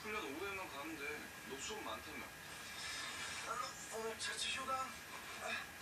훈련 오후에만 가는데 너 수업 많다며. 오늘 자체 휴강.